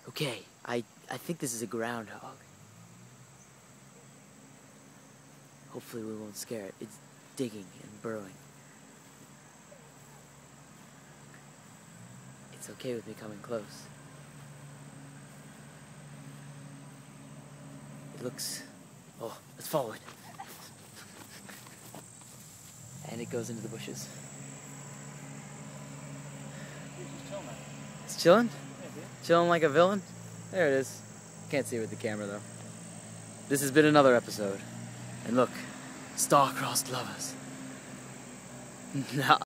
Okay, I think this is a groundhog. Hopefully we won't scare it. It's digging and burrowing. It's okay with me coming close. It looks... Oh, let's follow it. And it goes into the bushes. It's chilling? Chilling like a villain? There it is. Can't see it with the camera though. This has been another episode. And look, star-crossed lovers. Nah.